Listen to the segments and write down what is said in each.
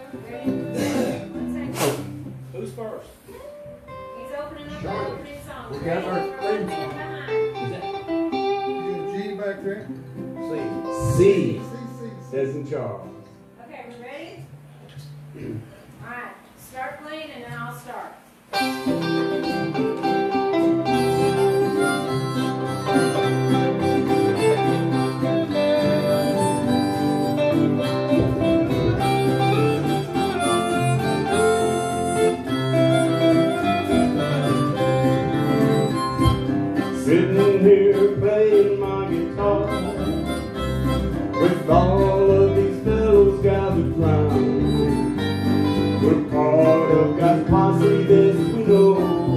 Ready? 1 second. Who's first? He's opening up the opening song. We got Ready? our One theme hand song. behind. You get a G back there? C says in Charles. Okay, we ready? Alright, start playing and then I'll start. Sitting here playing my guitar with all of these fellows gathered round. We're part of God's posse, this we know,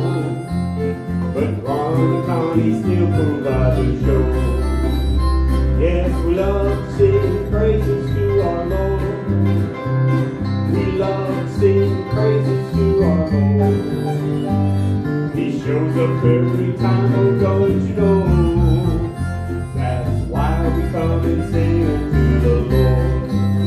but Ron and Connie still provide the show. Yes, we love to sing praises to our Lord. We love to sing praises to our Lord. He shows up every time, oh don't you know? That's why we come and sing unto the Lord.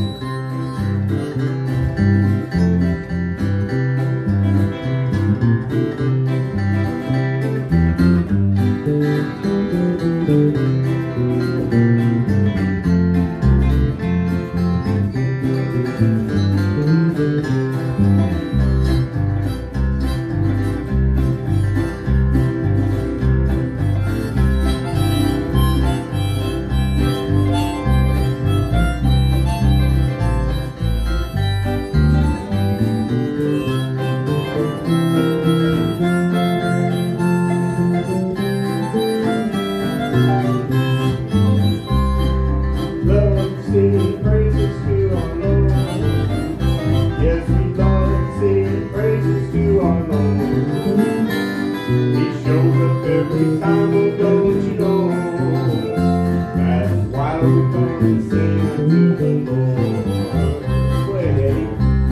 Every time, oh don't you know? That's why we come and sing unto the Lord. Go ahead, Eddie.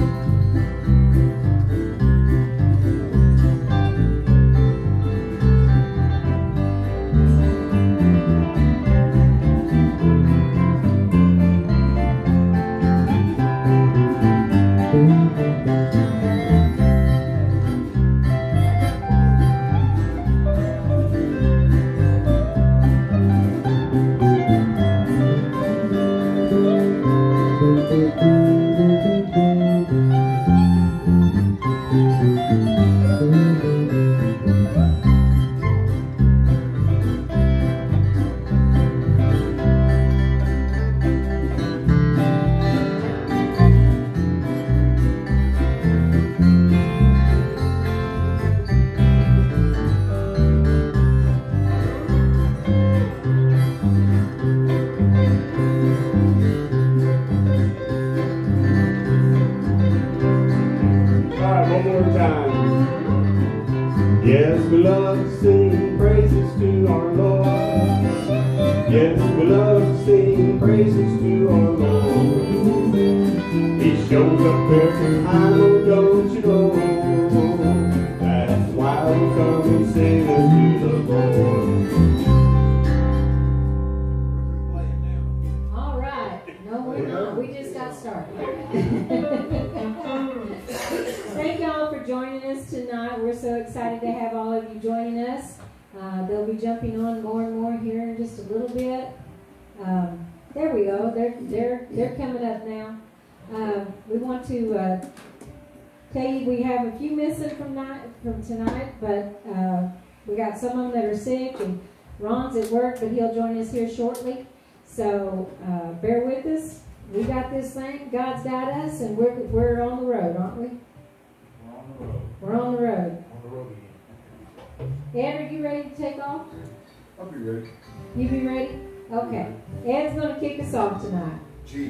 Yes, we love to sing praises to our Lord. Yes, we love to sing praises to our Lord. He shows up every time, oh don't you know? That's why we come and sing unto the Lord. All right. No, we're not. We just got started. Thank y'all for joining us tonight. We're so excited to have all of you joining us. They'll be jumping on more and more here in just a little bit. There we go. They're coming up now. We want to tell you we have a few missing from tonight, but we got some of them that are sick, and Ron's at work, but he'll join us here shortly. So bear with us. We got this thing. God's got us, and we're on the road, aren't we? We're on the road. On the road again. Ed, are you ready to take off? I'll be ready. You be ready? Okay. Ed's going to kick us off tonight. G.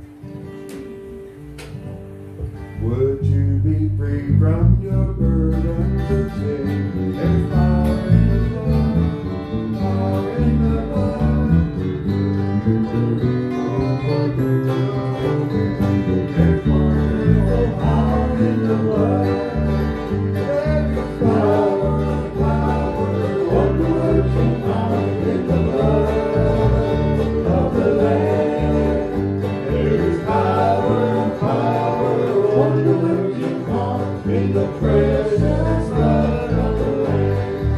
Would you be free from your burden of sin? There's power in the blood, power in the blood. There's wonderful power in the blood. There's power, wonderful power in the blood of the Lamb. There's power, in the precious blood of the Lamb.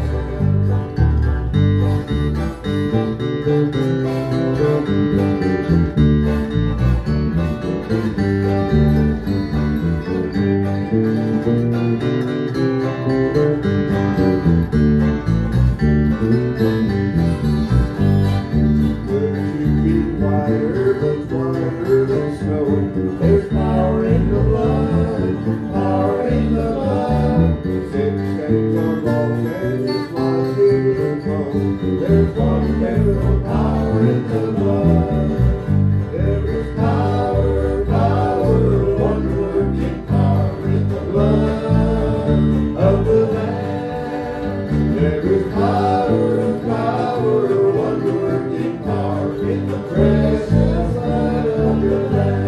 Would you be whiter than snow? There's power in the blood, power in the blood. Six days are long and it's one big bone. There's wonderful power in the blood. There is power, power, wonder-working power in the blood of the Lamb. There is power, power, wonder-working power in the precious blood of the Lamb.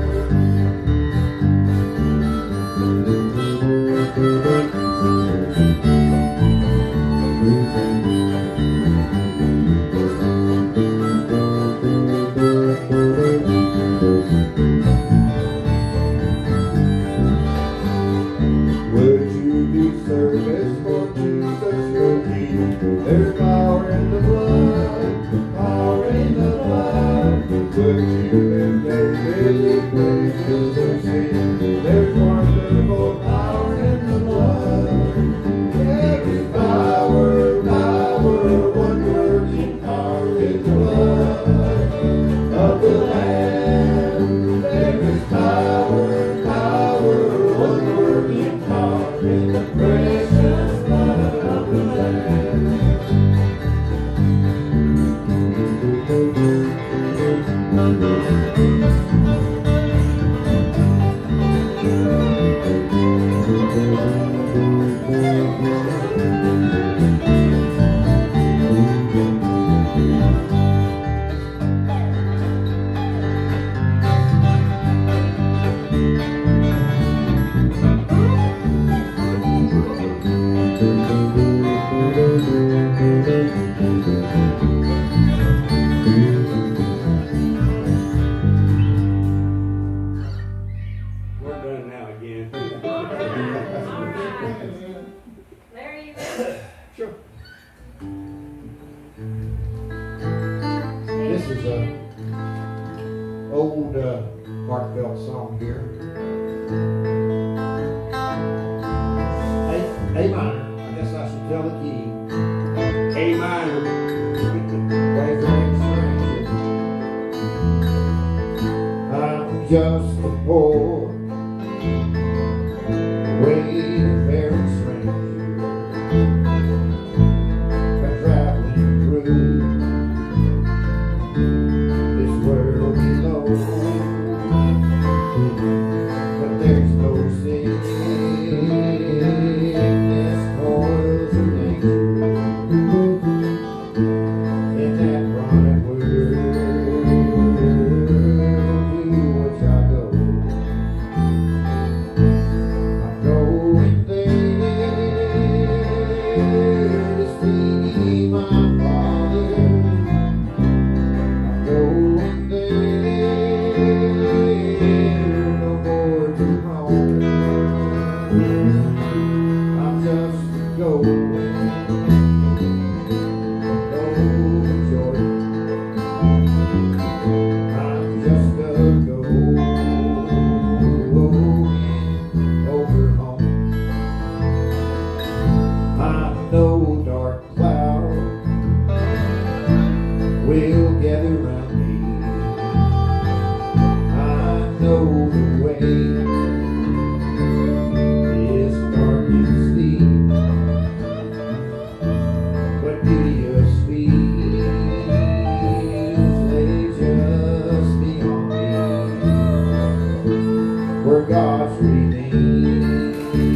Would you do service for Jesus your King? There's power in the blood, power in the blood. Would you live David, live praises and sing? There's wonderful power in the blood. There is power, power, wonder-working power in the blood of the Lamb. There is power, power, wonder-working power in the precious blood of the Lamb. We're done now again. Larry, you Sure. This is a old heartfelt song here. A minor. I guess I should tell the key. A minor. Wayfaring stranger. I'm just a poor wayfaring stranger, traveling through this world below. But there's no sickness, toils, or danger in that bright world to which I go. I'm going there to see my Father. I'm going there no more to roam. I'm just going, over Jordan. I'm just a going over home. I know dark clouds will gather round me. I know the way is dark and steep, but beauteous fields lay just beyond me, where God's redeemed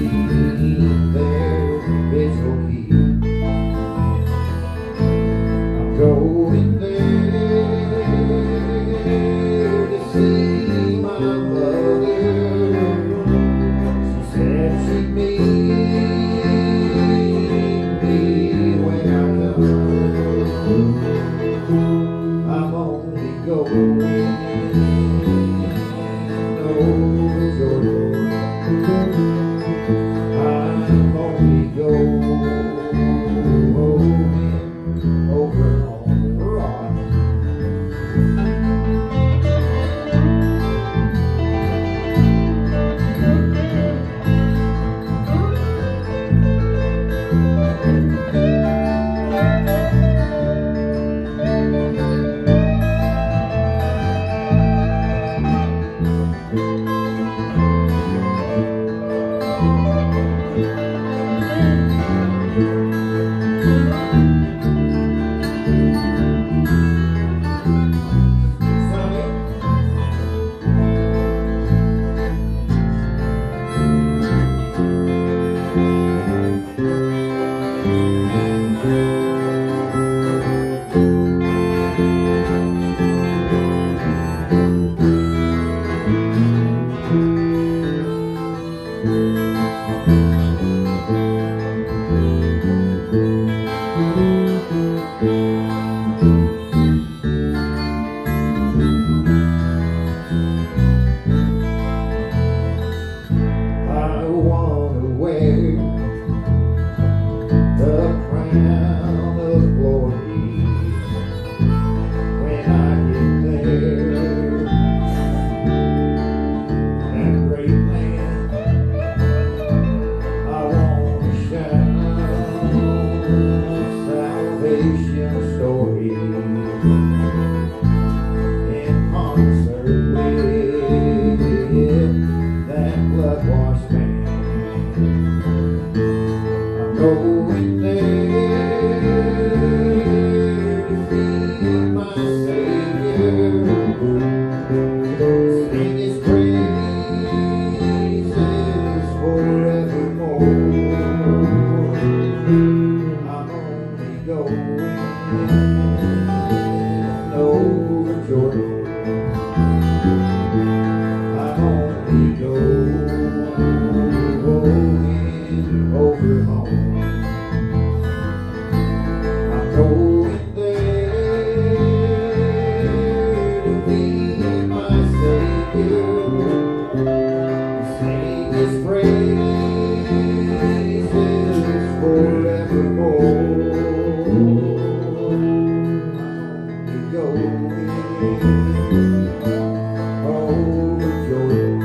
their vigil keep. I'm going there to see my mother. She said she'd meet me when I come. I'm only going over Jordan. we going over home. I'm going there to meet my Savior. Sing His praises forevermore. I'm going over Jordan.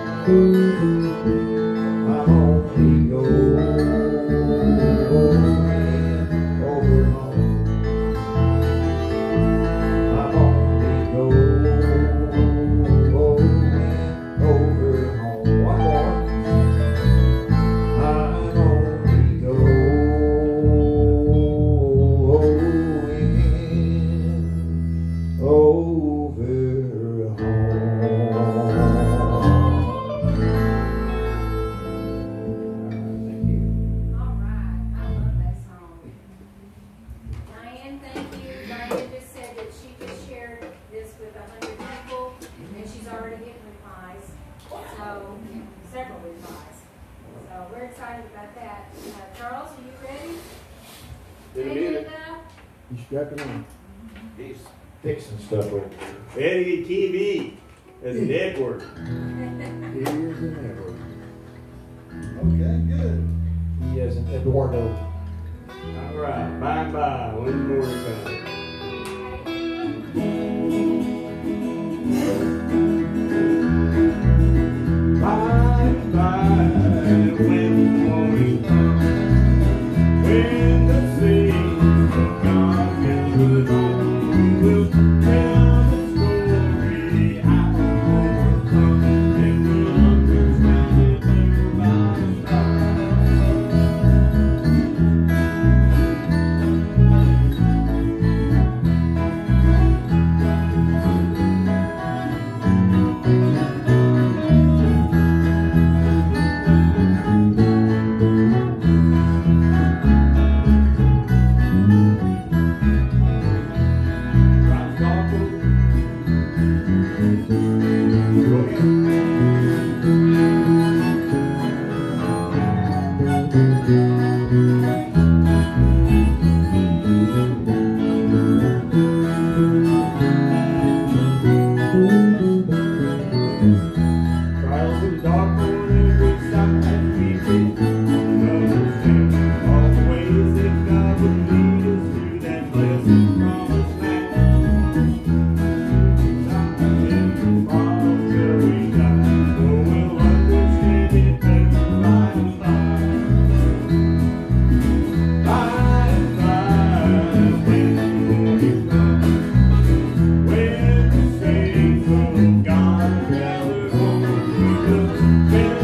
I'm only going over home. I'm only going over home. One more. I'm only going over Thank you. All right, I love that song. Diane, thank you. Diane just said that she just shared this with 100 people, and she's already getting replies. So, several replies. So, we're excited about that. Charles, are you ready? In a Ready minute. enough? You strapping on? He's fixing stuff over there. Eddie TV as an Edward. He is an Edward. Okay, good. He is an Eduardo. All right, bye bye. One more time. Bye bye when the morning comes, when the saints of God gather home, we'll tell the story how we overcome, and we'll understand it little by trials and dark on every side we face, understand all the ways that God would lead us to that blessed promised land. And follow till we die, so we'll understand it better by and by. By and by, when the morning comes, when the saints of God gather home, we will tell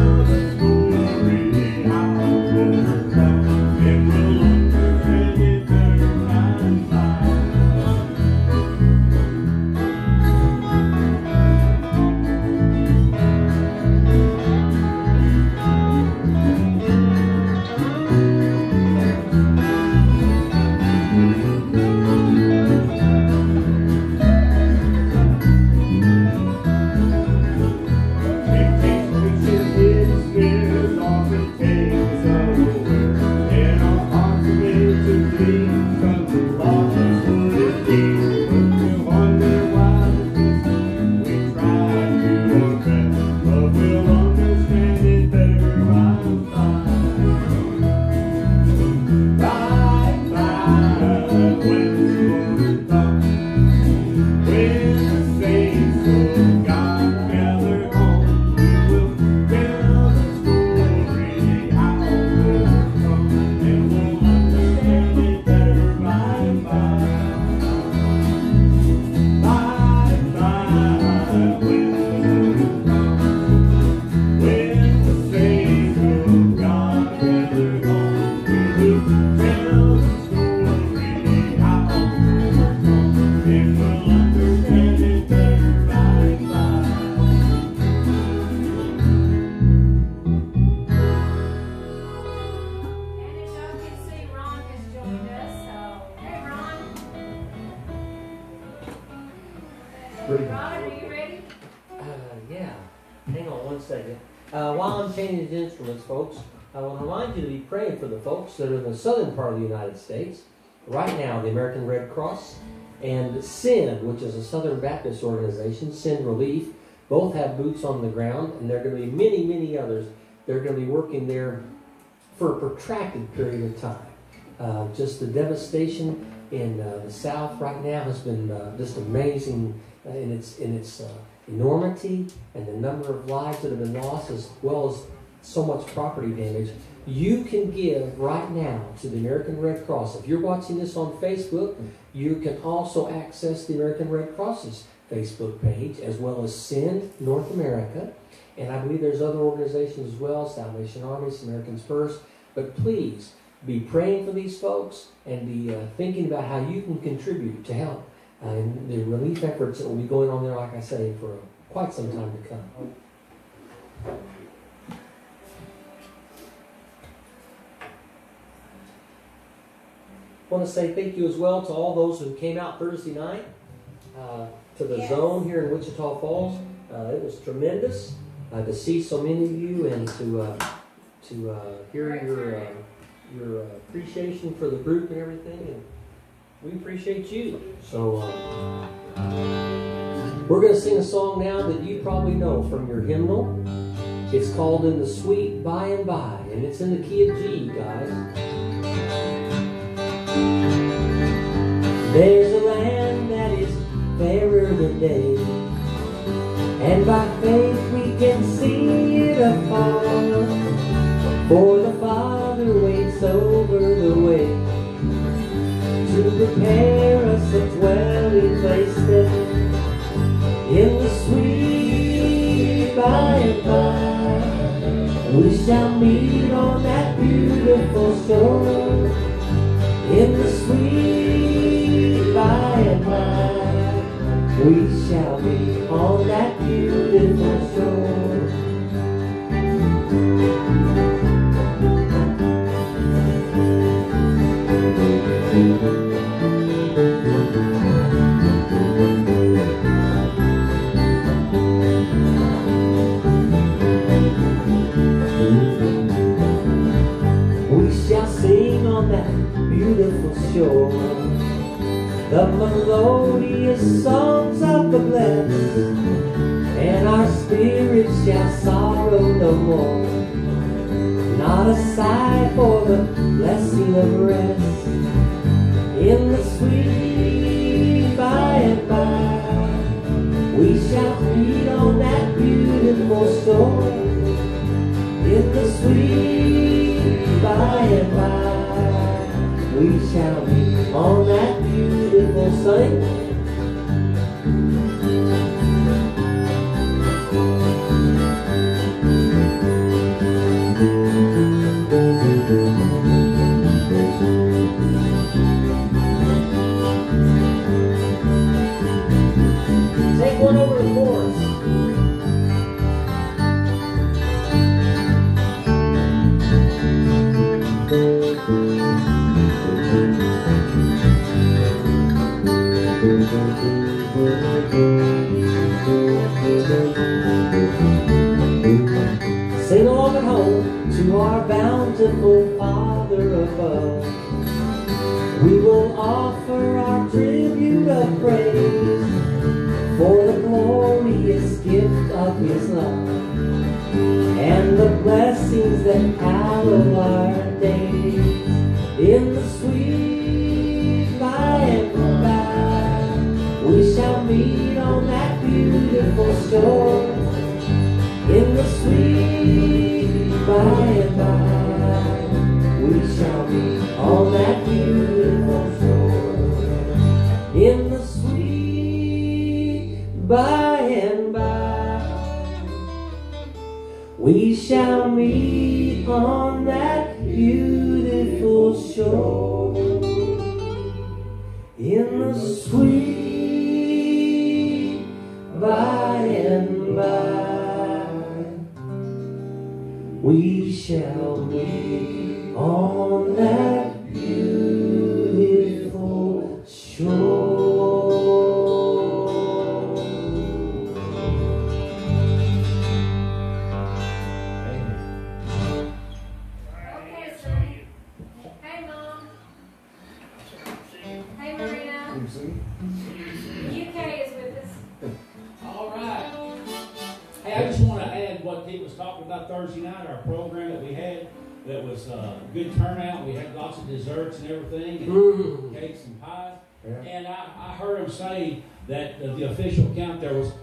one second. While I'm changing the instruments, folks, I want to remind you to be praying for the folks that are in the southern part of the United States. Right now, the American Red Cross and SEND, which is a Southern Baptist organization, SEND Relief, both have boots on the ground, and there are going to be many, many others. They're going to be working there for a protracted period of time. Just the devastation in the South right now has been just amazing in its enormity and the number of lives that have been lost, as well as so much property damage. You can give right now to the American Red Cross. If you're watching this on Facebook, you can also access the American Red Cross's Facebook page, as well as SEND North America. And I believe there's other organizations as well, Salvation Army, Samaritans First. But please be praying for these folks and be thinking about how you can contribute to help in the relief efforts that will be going on there, like I say, for quite some time to come. I want to say thank you as well to all those who came out Thursday night to the Zone here in Wichita Falls. It was tremendous to see so many of you and to hear your appreciation for the group and everything. And we appreciate you. So we're going to sing a song now that you probably know from your hymnal. It's called In the Sweet By and By, and it's in the key of G, guys. There's a land that is fairer than day, and by faith we can see it afar. For the Father waits over the way to prepare us a dwelling place there. In the sweet by and by, we shall meet on that beautiful shore. In the sweet by and by, we shall be on that beautiful shore. We shall sing on that beautiful shore the melodious songs of the blessed, and our spirits shall sorrow no more. Not a sigh for the blessing of rest. In the sweet by and by, we shall feed on that beautiful shore. In the sweet by and by, we shall be on that beautiful sing. Take one over the chorus. Sing along at home to our bountiful Father above. We will offer our tribute of praise for the glorious gift of His love and the blessings that hallow our days. In the sweet by and by, we shall meet on that beautiful shore. In the sweet by and by, we shall be on that beautiful shore. In the sweet by and by, we shall meet on that beautiful shore. In the sweet by and by, we shall meet on that beautiful shore. talking about Thursday night, our program that we had, that was good turnout. We had lots of desserts and everything, and cakes and pies. Yeah. And I heard him say that the official count there was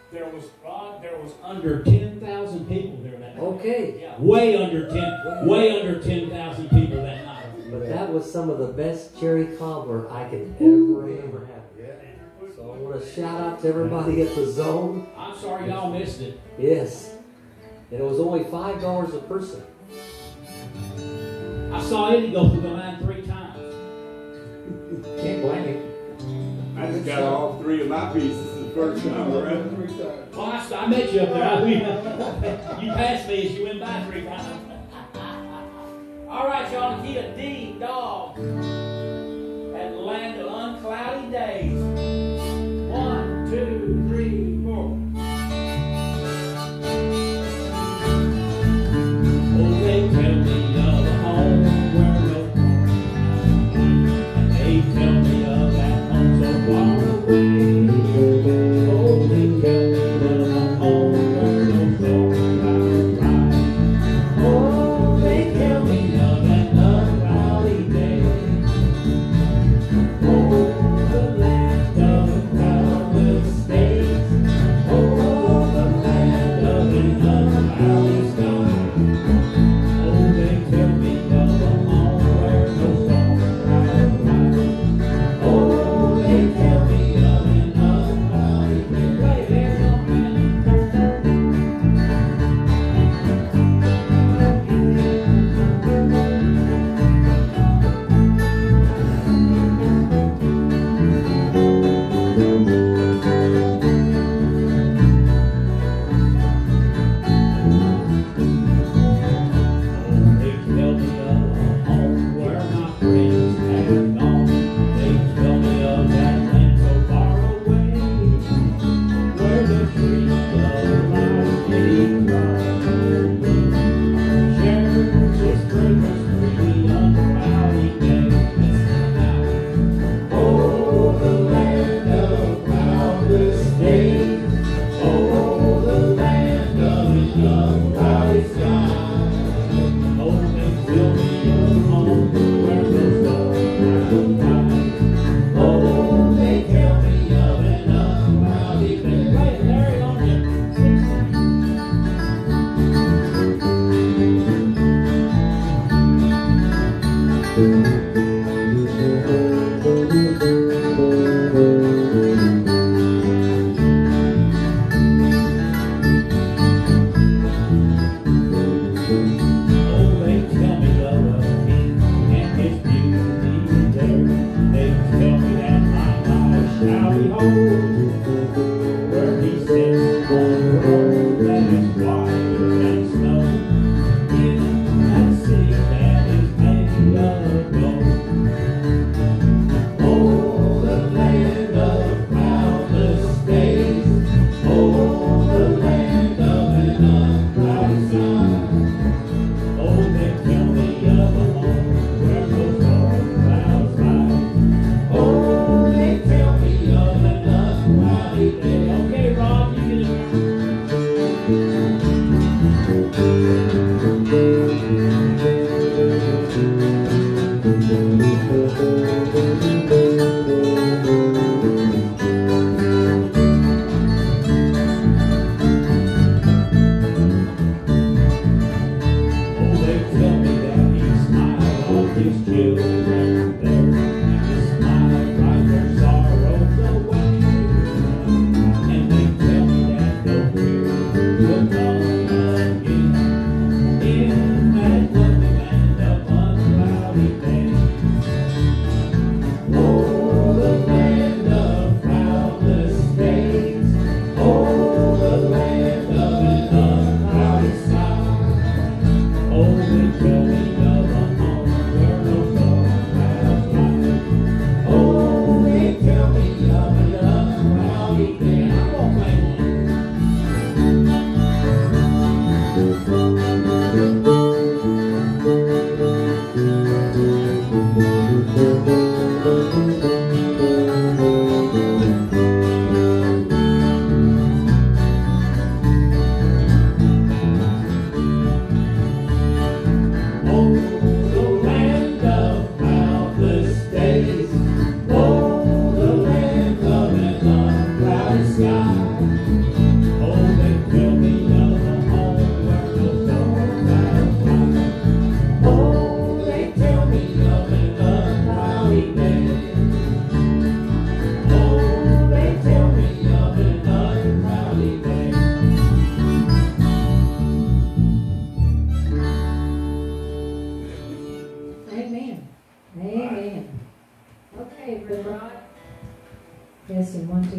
under 10,000 people there that night. Okay. Yeah, way under 10,000 people that night. But that was some of the best cherry cobbler I can ever have. So I want to shout out to everybody at the Zone. I'm sorry y'all missed it. Yes. And it was only $5 a person. I saw Eddie go through the line 3 times. Can't blame him. I just got all 3 of my pieces the first time around. Well, I met you up there. You passed me as you went by 3 times. All right, y'all, to keep a deep dog at the land of uncloudy days. 1, 2, 3, 4. Oh, they tell me of a home where no storm and they tell me of that home so far away. Oh, they tell me of a home where no storm clouds rise. Oh, they tell me of that uncloudy day.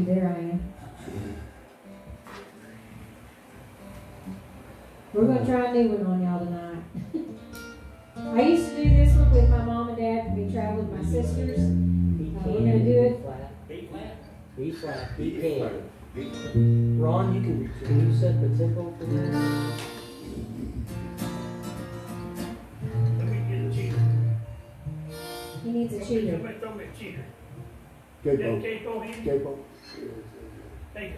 There I am. We're going to try a new one on y'all tonight. I used to do this one with my mom and dad when we traveled with my sisters. We're going to do it. B flat. B flat. B can. Ron, can you set the tempo for me? Let me get a cheater. He needs a cheater. Somebody throw me a cheater. Capo. Capo hand? Capo. Take it.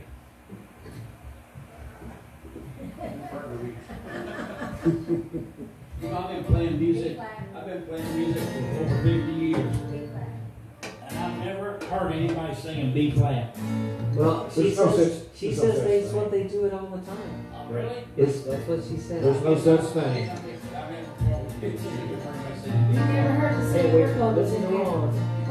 I've been playing music. I've been playing music for over 50 years. And I've never heard anybody singing B flat. Well, she There's no says such- she there's no says such that's thing. what they do it all the time. Oh, really? That's what she said. There's no such thing. I've been for over 50 years. I've heard anybody singing B You flat. never heard the Hey, singer wait, called listen to Ron.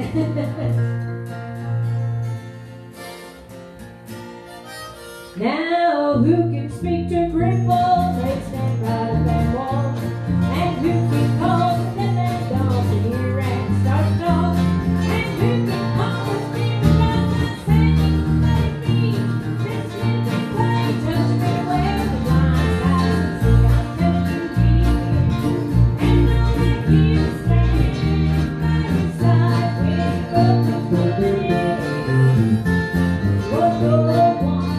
Now who can speak to cripples? They stand right up and walk. And who can call the dead dog to hear and start off? And who can call the spirit of the singing let me? This music play, touch me where the blind eyes see. I'm telling you, and know that you stand by his side when broken believe. What the Lord wants.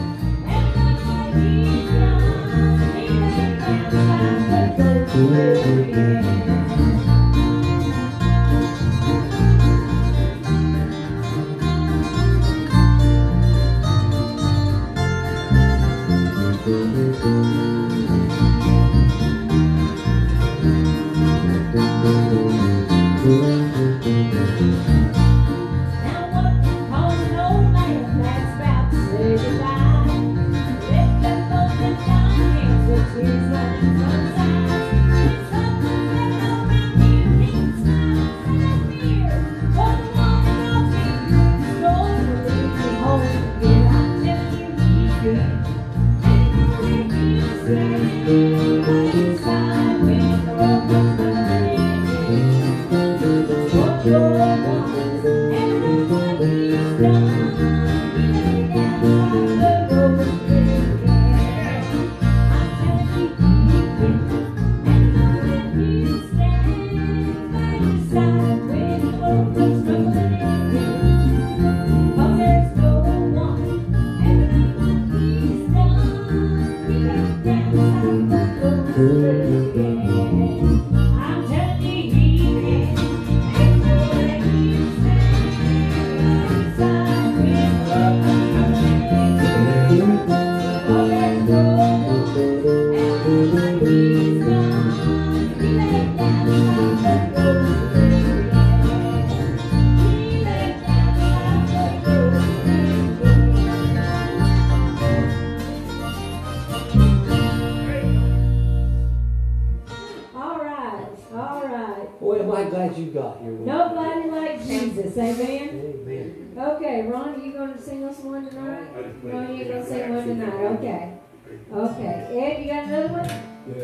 Boy, am I glad you got here. Nobody like Jesus, amen? Amen. Okay, Ron, are you going to sing us one tonight? No, you ain't going to sing one tonight. Okay. Okay. Ed, you got another one?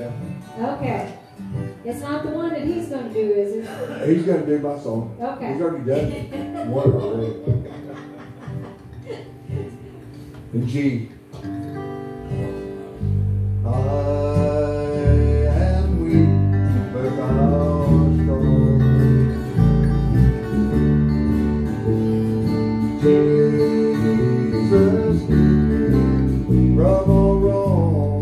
Yeah. Okay. It's not the one that he's going to do, is it? He's going to do my song. Okay. He's already done it. One already. In G. I am weak, but thou art strong. Jesus, keep me from all wrong.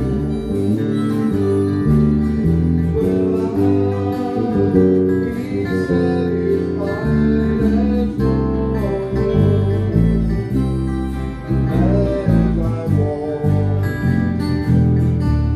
Will I be satisfied and strong as I walk?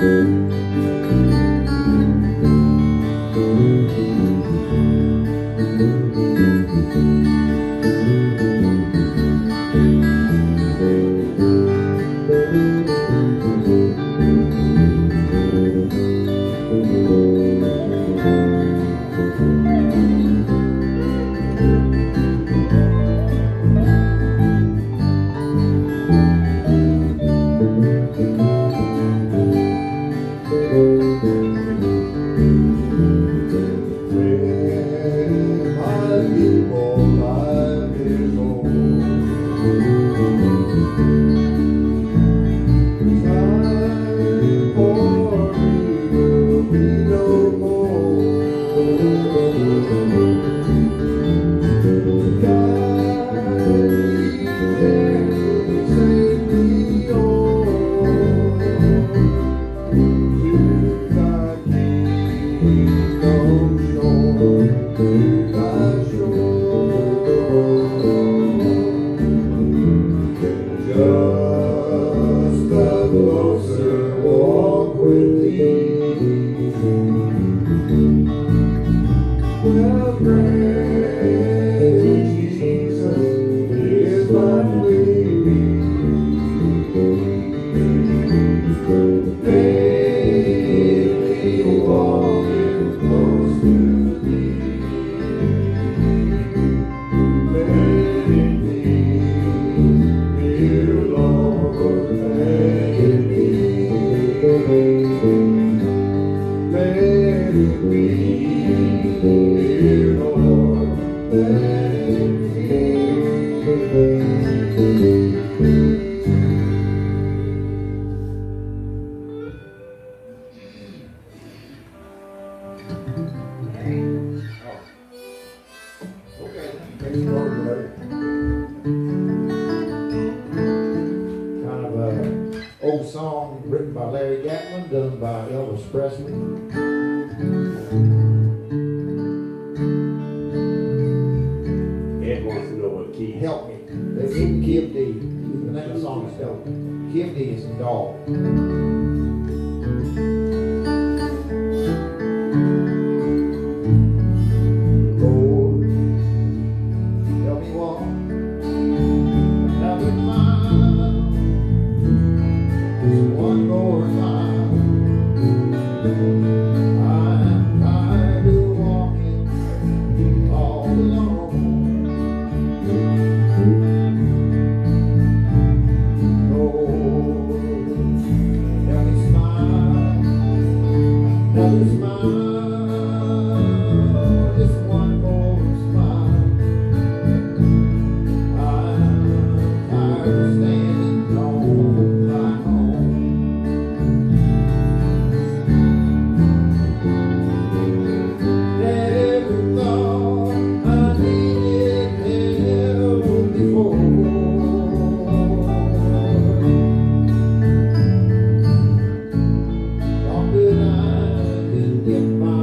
If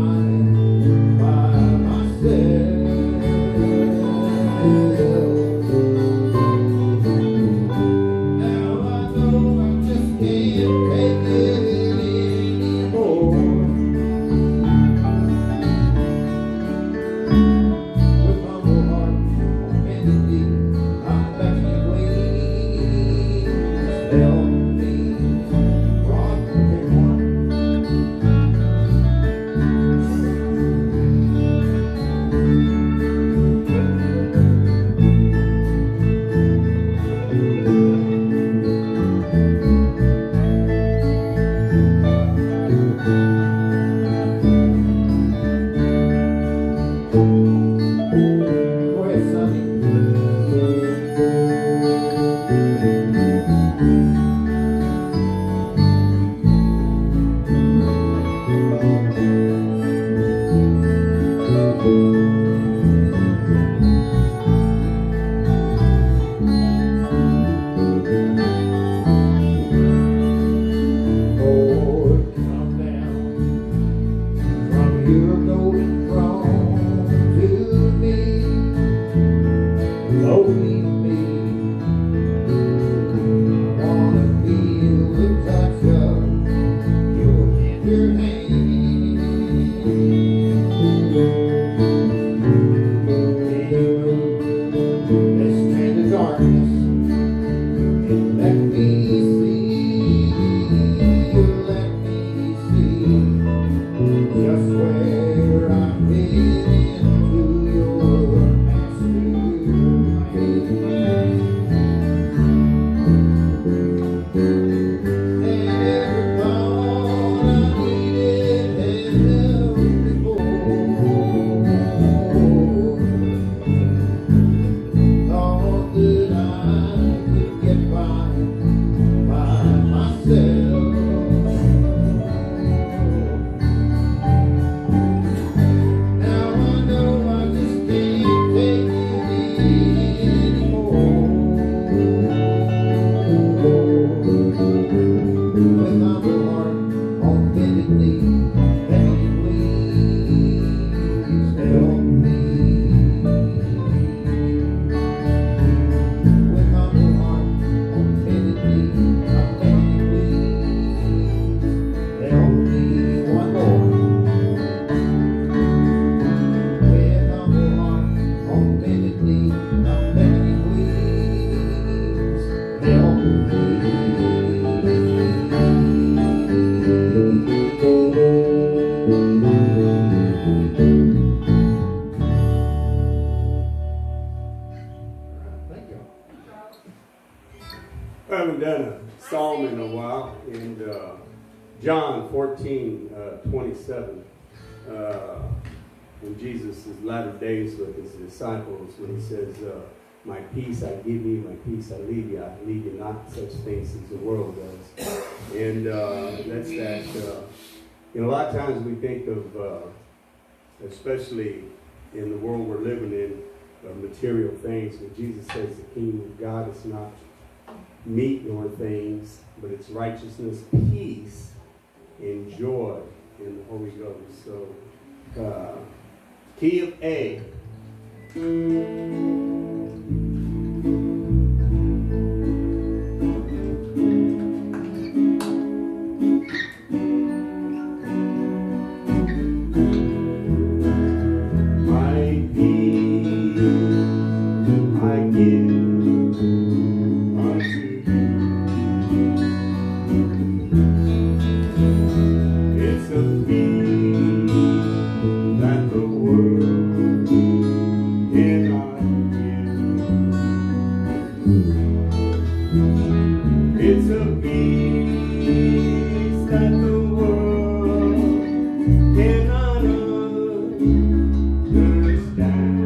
bended knee, begging, please help me. With humble heart on bended knee, I'm begging, please help me. One more. With humble heart on bended knee, I'm begging, please help me. Thank you. I haven't done a psalm in a while, and John 14:27, in Jesus' latter days with his disciples, when he says, my peace I give you, my peace I leave you not such things as the world does. And that's that, a lot of times we think of, especially in the world we're living in, material things, but Jesus says the kingdom of God is not meat nor things, but it's righteousness, peace, and joy in the Holy Ghost. So, key of A. My peace I give unto you. It's a peace that the world cannot give. It's a peace that the world cannot understand.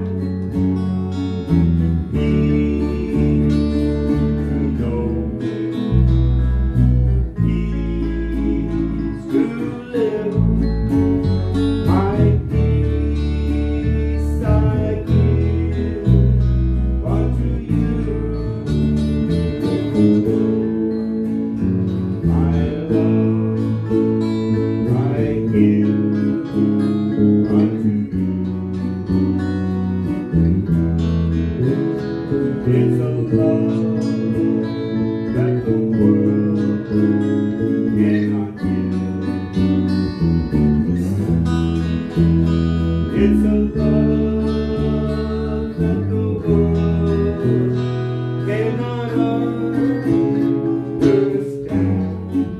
Peace to know, peace to live. My peace I give unto you. My love I give unto you. It's a love that the world cannot give. It's a love that the world cannot understand.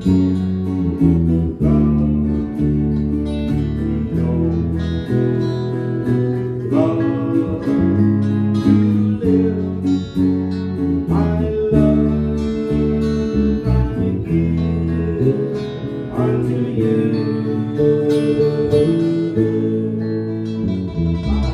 Love to know, love to live. My love I give unto you. My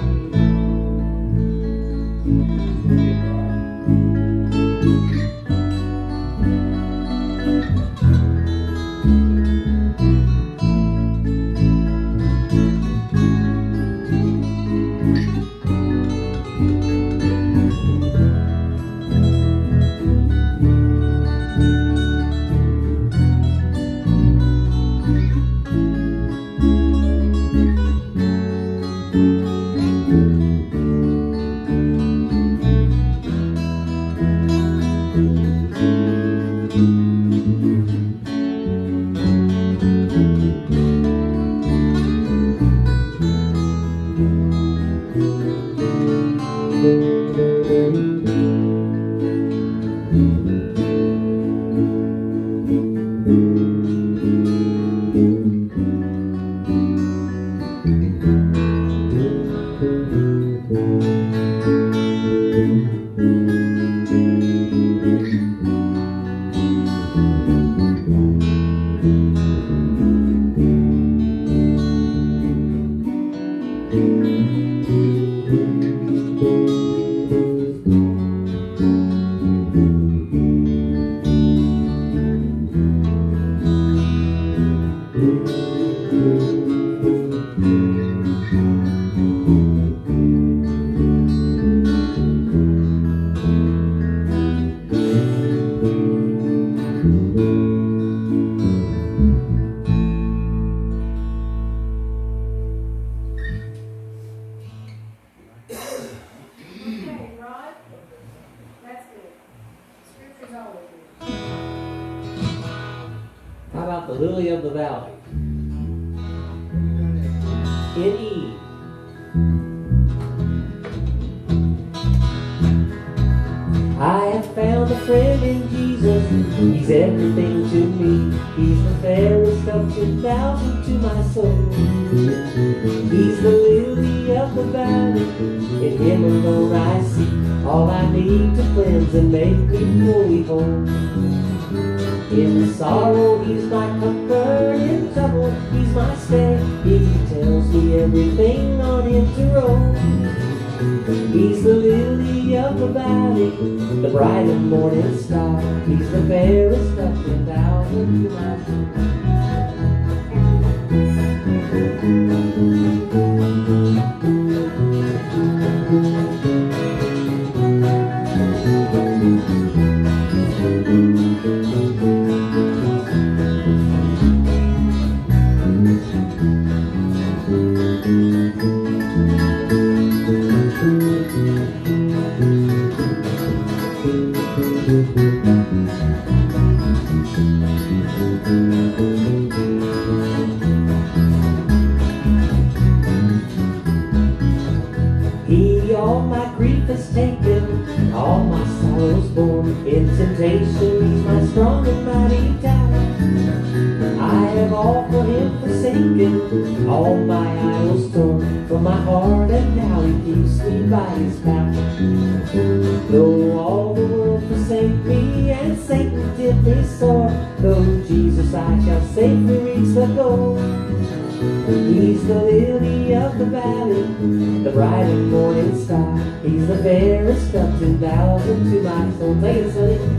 the lily of the valley. In E. I have found a friend in Jesus. He's everything to me. He's the fairest of 10,000 to my soul. He's the lily of the valley. In him alone I see all I need to cleanse and make me fully whole. In sorrow he's my comfort, in trouble he's my stay. He tells me everything on him to roll. He's the lily of the valley, the bright and morning star. He's the fairest of 10,000 to my soul. He all my grief has taken, all my sorrows borne. In temptation he's my strong and mighty tower. I have all for him forsaken, all my idols torn from my heart, and now he keeps me by his power. Though all the world forsake me and Satan did me sore, though Jesus I shall safely reach the goal. He's the lily of the valley, the bright and morning star. He's the fairest of 10,000 to my soul. Take it, Sonny.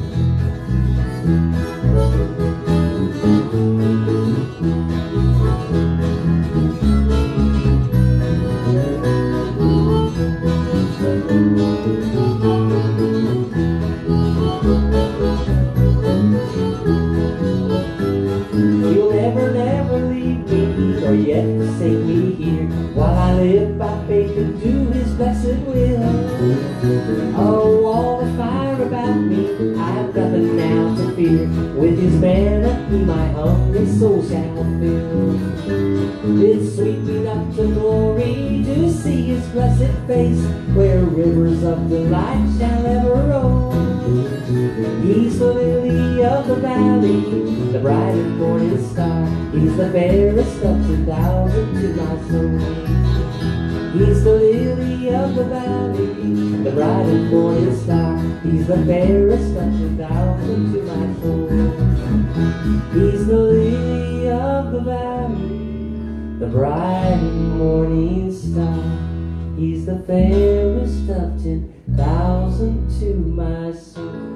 You'll never, never leave me, nor yet forsake me here, while I live by faith and do his blessed will. Oh, all the fire about me, I've nothing now to fear. With his manna he my hungry soul shall fill. It's sweet enough to glory to see his blessed face, where rivers of delight shall ever roll. He's the lily of the valley, the bright and morning star. He's the fairest of 10,000 to my soul. He's the lily of the valley, the bright and morning star. He's the fairest of 10,000 to my soul. He's the lily of the valley, the bright and morning star. He's the fairest of 10,000 to my soul.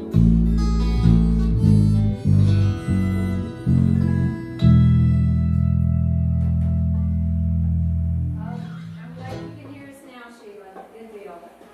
I'm glad you can hear us now, Sheila. Good deal.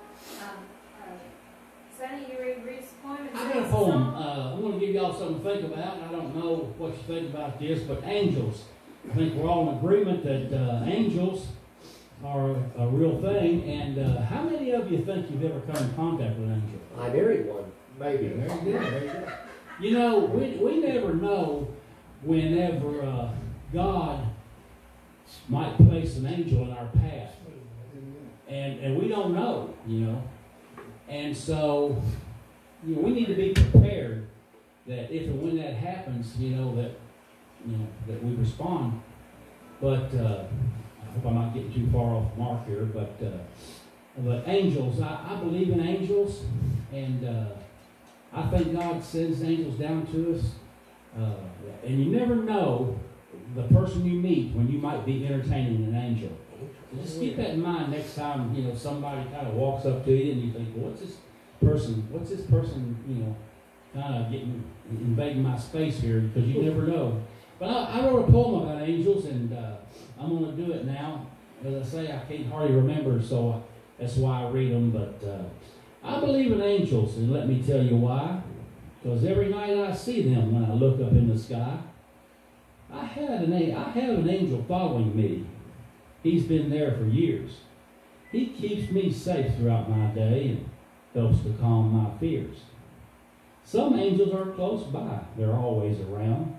Sonny, you ready to read some poem? I got a poem. I'm going to give y'all something to think about. I don't know what you think about this, but angels. I think we're all in agreement that angels are a real thing. And how many of you think you've ever come in contact with an angel? I married one. Maybe. Very good, very good. You know, we never know whenever God might place an angel in our path. And we don't know, you know. And so, you know, we need to be prepared that if and when that happens, that we respond. But I hope I'm not getting too far off the mark here. But angels, I believe in angels, and I think God sends angels down to us. And you never know the person you meet when you might be entertaining an angel. So just keep that in mind next time, somebody kind of walks up to you and you think, well, what's this person, kind of invading my space here, because you never know. But I wrote a poem about angels, and I'm going to do it now. As I say, I can't hardly remember, so that's why I read them. But I believe in angels, and let me tell you why. Because every night I see them when I look up in the sky. I have an angel following me. He's been there for years. He keeps me safe throughout my day and helps to calm my fears. Some angels are close by. They're always around.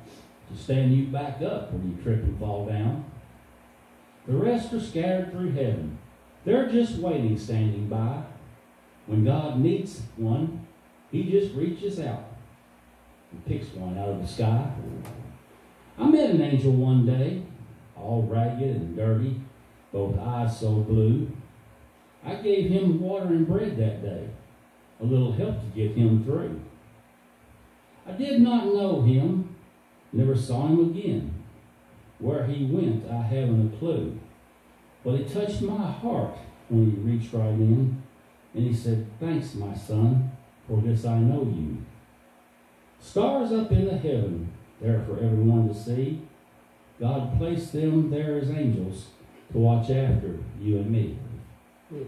to stand you back up when you trip and fall down. The rest are scattered through heaven. They're just waiting, standing by. When God needs one, he just reaches out and picks one out of the sky. I met an angel one day, all ragged and dirty, both eyes so blue. I gave him water and bread that day, a little help to get him through. I did not know him, never saw him again. Where he went, I haven't a clue. But he touched my heart when he reached right in, and he said, "Thanks, my son, for this I know you." Stars up in the heaven, there for everyone to see. God placed them there as angels to watch after you and me. You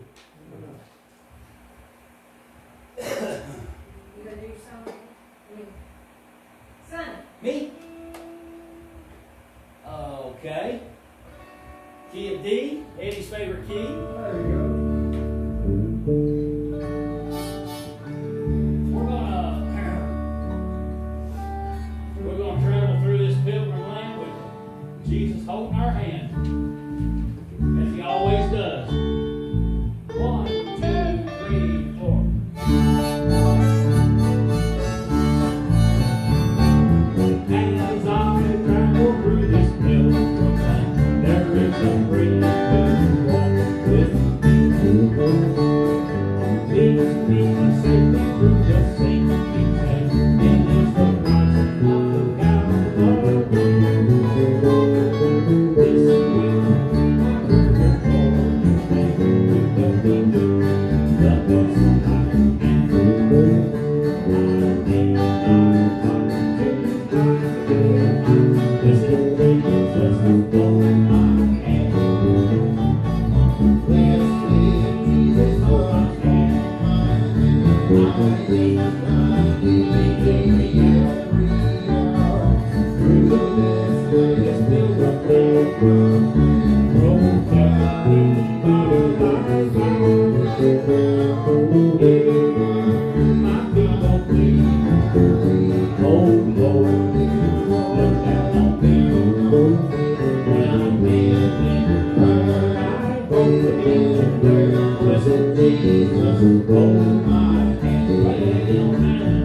gonna do something? Son. Me? Okay. Key of D, Eddie's favorite key. There you go. We're gonna travel through this pilgrim land with Jesus holding our hand, as he always does. 1, 2, 3, 4. As I travel through this pilgrim land, there is a free to walk with me. Leads me safely through the safety gate. It is the price of Calvary. This will the best I can. I need not talk to you. Listen, Jesus, hold my hand. Blessed Jesus, Hold my hand. I need every hour. Through this pilgrim Jesus, hold my hand.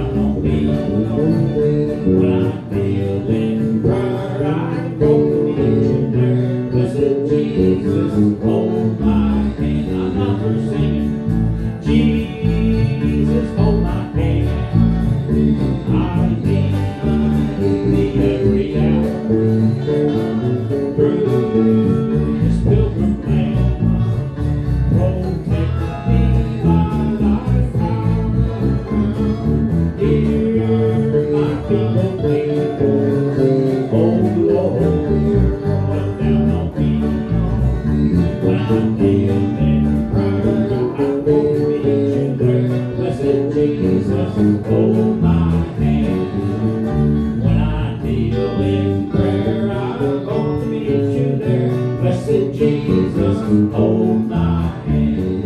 When I'm feeling right, I go Jesus, hold my hand. I'm not through singing. Jesus, hold my hand. I need thee every hour. Through this pilgrim land, protect me by thy power. Hear my feeble plea. Oh Lord, look down on me. When I'm kneeling in prayer, I won't meet you there. Blessed Jesus, hold my hand. When I kneel in prayer, I'm going to meet you there. Blessed Jesus, hold my hand.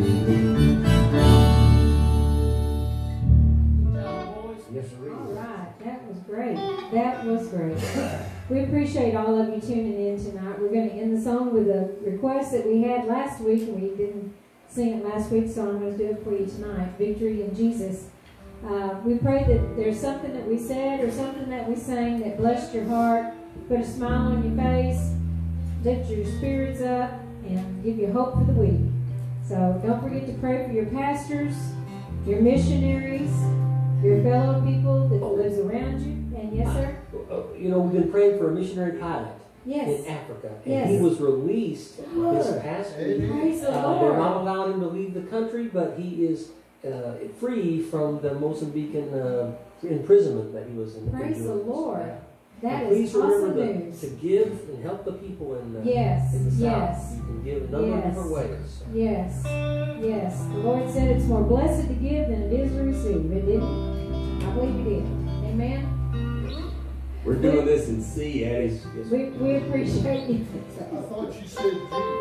Yes, sir. All right, that was great. That was great. We appreciate all of you tuning in tonight. We're going to end the song with a request that we had last week, and we didn't sing it last week, so I'm going to do it for you tonight. Victory in Jesus. We pray that there's something that we said or something that we sang that blessed your heart, put a smile on your face, lift your spirits up, and give you hope for the week. So don't forget to pray for your pastors, your missionaries, your fellow people that lives around you. And yes, sir? You know, we've been praying for a missionary pilot Yes. in Africa. And Yes. he was released this past week. Praise the They're Lord. not allowing him to leave the country, but he is free from the Mozambican imprisonment that he was in. Praise the Lord. Yeah. That And is please remember awesome news. to give and help the people in the, Yes, in the South. yes. You can give a number of Yes. different ways. Yes, yes. The Lord said it's more blessed to give than it is to receive. It didn't. I believe it did. Amen. We're doing this in C, Eddie. We appreciate you. I thought you said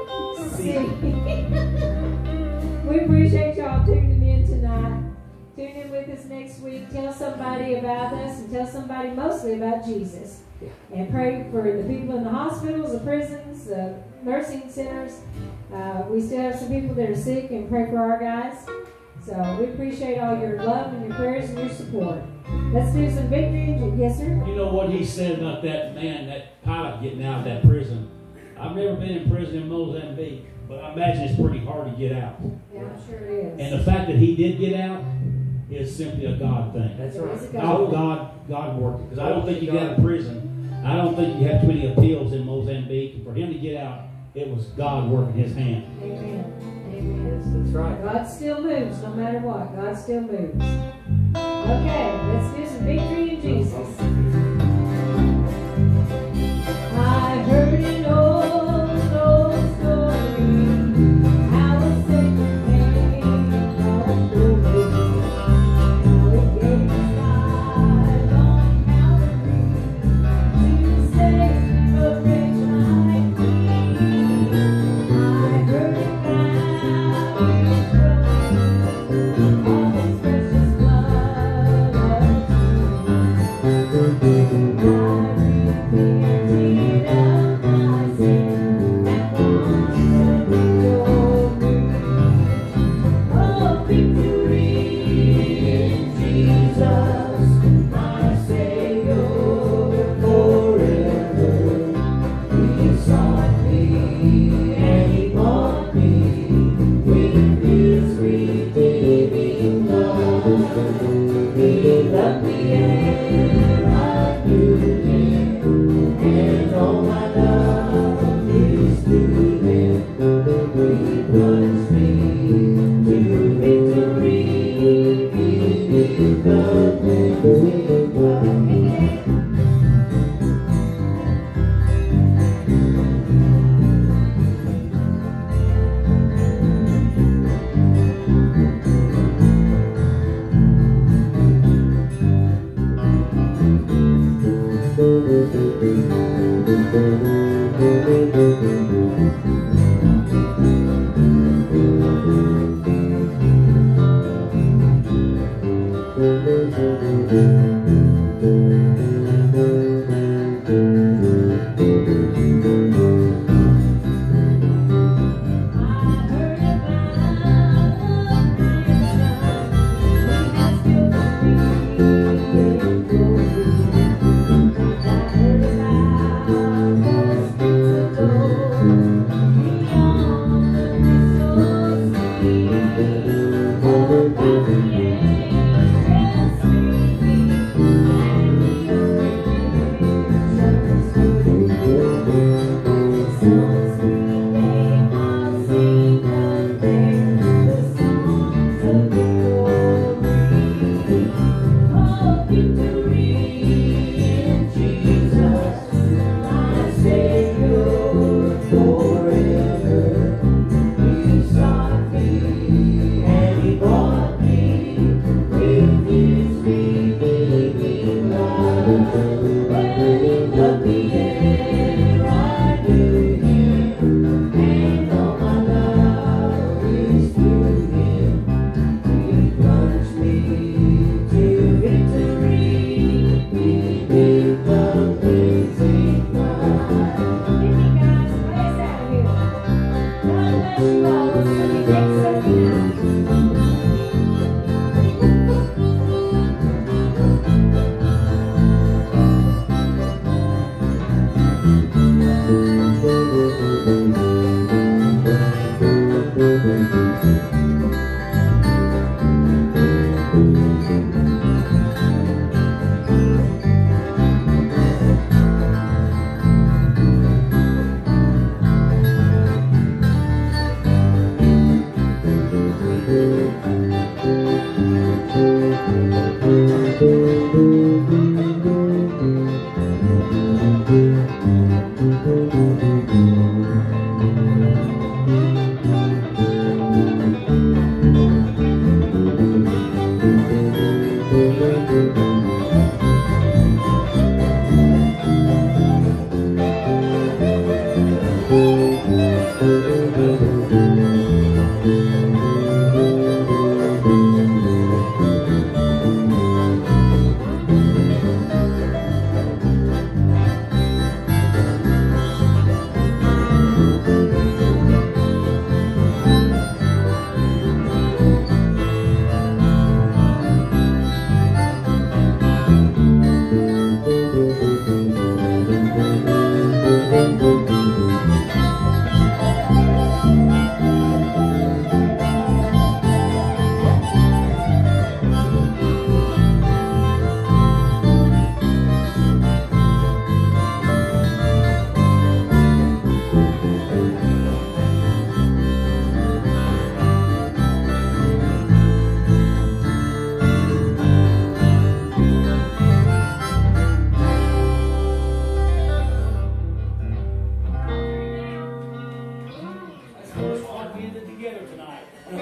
We appreciate y'all tuning in tonight. Tune in with us next week. Tell somebody about us and tell somebody mostly about Jesus. Yeah. And pray for the people in the hospitals, the prisons, the nursing centers. We still have some people that are sick, and pray for our guys. So we appreciate all your love and your prayers and your support. Let's do some victory. Yes, sir? You know what he said about that man, that pilot getting out of that prison? I've never been in prison in Mozambique, but I imagine it's pretty hard to get out. Yeah, I'm sure it is. And the fact that he did get out is simply a God thing. That's It is a right. God. God worked it. Because I don't think you get out of prison. I don't think you have too many appeals in Mozambique. And for him to get out, it was God working his hand. Amen. Amen. Yes, that's right. God still moves no matter what. God still moves. Okay, let's do some victory in Jesus. I heard an old story, how a Savior came from glory, how He gave His life on Calvary to save a wretch like me. I heard about His blood, of His precious blood of Jesus. bless you all. We'll see you next Sunday night. That's the first one we did together tonight.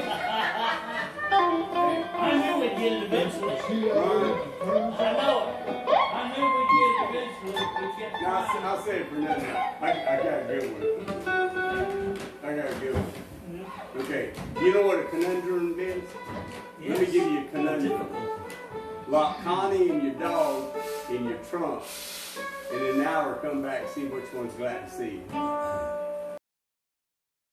I knew we'd get it eventually. I know it. I knew we'd get it eventually. We'd get it I'll say it for nothing. I got a good one. I got a good one. Okay. You know what a conundrum is? Let me give you a conundrum. Lock Connie and your dog in your trunk, and in an hour come back and see which one's glad to see you.